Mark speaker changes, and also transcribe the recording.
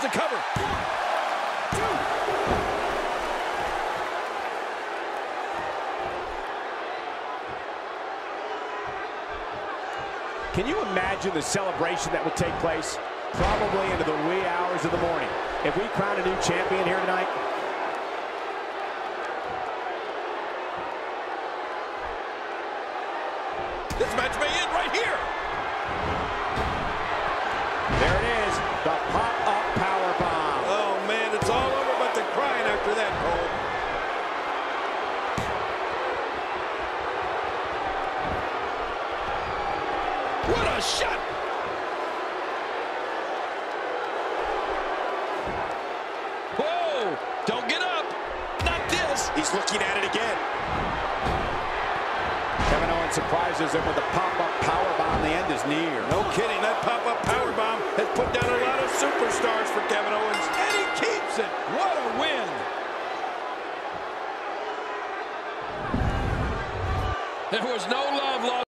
Speaker 1: the cover.
Speaker 2: Can you imagine the celebration that would take place? Probably into the wee hours of the morning. If we crown a new champion here tonight.
Speaker 1: This match may end right here.
Speaker 2: There it is, the pop-up power bomb.
Speaker 1: Oh, man, it's all over but the crying after that, Cole. What a shot! Whoa! Don't get up! Not this!
Speaker 2: He's looking at it again. Kevin Owens surprises him with a pop-up powerbomb. The end is near.
Speaker 1: No kidding, that pop-up powerbomb has put down a lot of superstars for Kevin Owens, and he keeps it. What a win! There was no love lost.